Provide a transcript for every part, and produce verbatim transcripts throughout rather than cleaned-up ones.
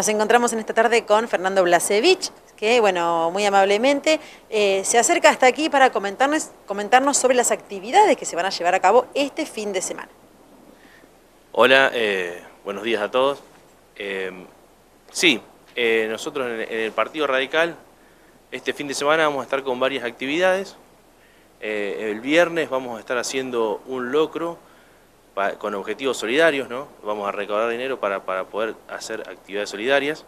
Nos encontramos en esta tarde con Fernando Blasevich, que, bueno, muy amablemente eh, se acerca hasta aquí para comentarnos, comentarnos sobre las actividades que se van a llevar a cabo este fin de semana. Hola, eh, buenos días a todos. Eh, sí, eh, nosotros en, en el Partido Radical este fin de semana vamos a estar con varias actividades. Eh, el viernes vamos a estar haciendo un locro pa, con objetivos solidarios, ¿no? Vamos a recaudar dinero para, para poder hacer actividades solidarias.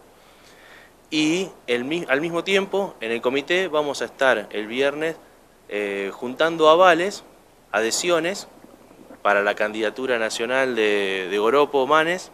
Y el, al mismo tiempo, en el comité vamos a estar el viernes eh, juntando avales, adhesiones, para la candidatura nacional de, de Goropo Manes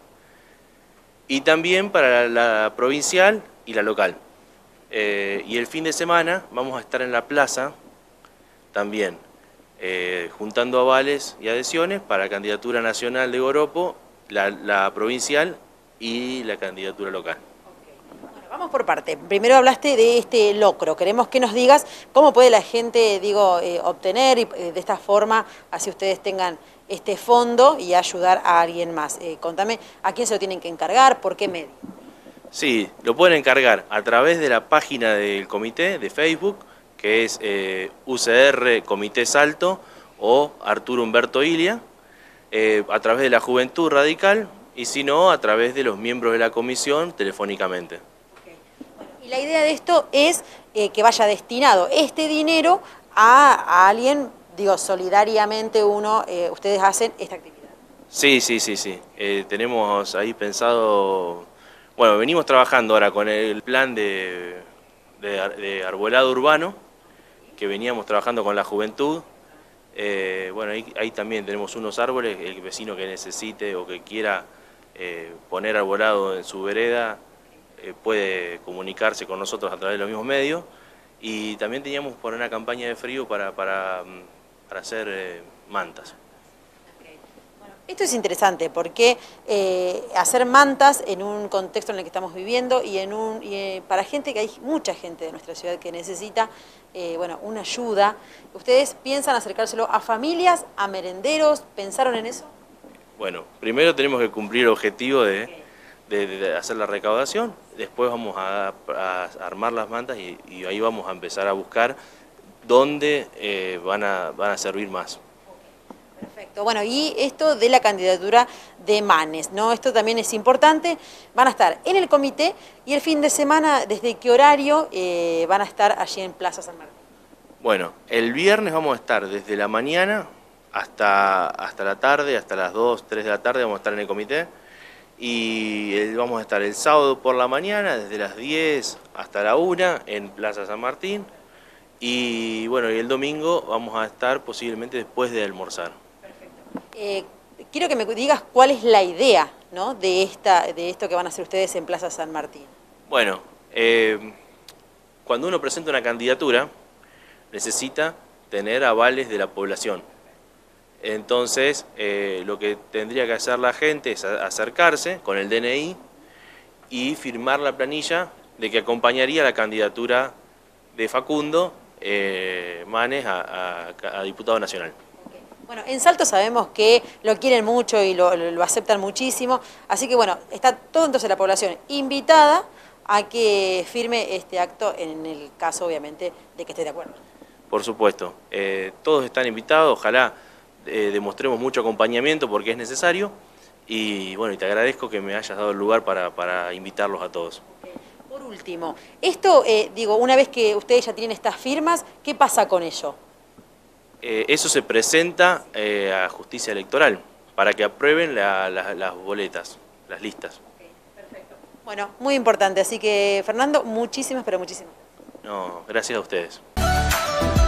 y también para la, la provincial y la local. Eh, y el fin de semana vamos a estar en la plaza también, eh, juntando avales y adhesiones para la candidatura nacional de Goropo, la, la provincial y la candidatura local. Bueno, vamos por parte. Primero hablaste de este locro. Queremos que nos digas cómo puede la gente, digo, eh, obtener y, eh, de esta forma, así ustedes tengan este fondo y ayudar a alguien más. Eh, contame a quién se lo tienen que encargar, por qué medio. Sí, lo pueden encargar a través de la página del comité de Facebook, que es eh, U C R Comité Salto o Arturo Humberto Ilia, eh, a través de la Juventud Radical y si no, a través de los miembros de la comisión telefónicamente. Okay. Bueno, y la idea de esto es eh, que vaya destinado este dinero a, a alguien, digo, solidariamente uno, eh, ustedes hacen esta actividad. Sí, sí, sí, sí. Eh, tenemos ahí pensado, bueno, venimos trabajando ahora con el plan de, de, de arbolado urbano, que veníamos trabajando con la juventud. Eh, bueno, ahí, ahí también tenemos unos árboles, el vecino que necesite o que quiera eh, poner arbolado en su vereda eh, puede comunicarse con nosotros a través de los mismos medios. Y también teníamos por una campaña de frío para, para, para hacer eh, mantas. Esto es interesante porque eh, hacer mantas en un contexto en el que estamos viviendo y, en un, y eh, para gente que hay mucha gente de nuestra ciudad que necesita eh, bueno, una ayuda, ¿ustedes piensan acercárselo a familias, a merenderos? ¿Pensaron en eso? Bueno, primero tenemos que cumplir el objetivo de, okay. de, de hacer la recaudación, después vamos a, a armar las mantas y, y ahí vamos a empezar a buscar dónde eh, van, a, van a servir más. Perfecto. Bueno, y esto de la candidatura de Manes, ¿no? Esto también es importante. Van a estar en el comité y el fin de semana, ¿desde qué horario eh, van a estar allí en Plaza San Martín? Bueno, el viernes vamos a estar desde la mañana hasta, hasta la tarde, hasta las dos, tres de la tarde vamos a estar en el comité. Y el, vamos a estar el sábado por la mañana, desde las diez hasta la una en Plaza San Martín. Y bueno, y el domingo vamos a estar posiblemente después de almorzar. Eh, quiero que me digas cuál es la idea, ¿no? de, esta, de esto que van a hacer ustedes en Plaza San Martín. Bueno, eh, cuando uno presenta una candidatura, necesita tener avales de la población. Entonces, eh, lo que tendría que hacer la gente es acercarse con el D N I y firmar la planilla de que acompañaría la candidatura de Facundo eh, Manes a, a, a diputado nacional. Bueno, en Salto sabemos que lo quieren mucho y lo, lo aceptan muchísimo, así que bueno, está todo entonces la población invitada a que firme este acto en el caso, obviamente, de que esté de acuerdo. Por supuesto, eh, todos están invitados, ojalá eh, demostremos mucho acompañamiento porque es necesario y bueno, y te agradezco que me hayas dado el lugar para, para invitarlos a todos. Okay. Por último, esto, eh, digo, una vez que ustedes ya tienen estas firmas, ¿qué pasa con ello? Eh, eso se presenta eh, a Justicia Electoral para que aprueben la, la, las boletas, las listas. Okay, perfecto. Bueno, muy importante, así que Fernando, muchísimas, pero muchísimas. No, gracias a ustedes.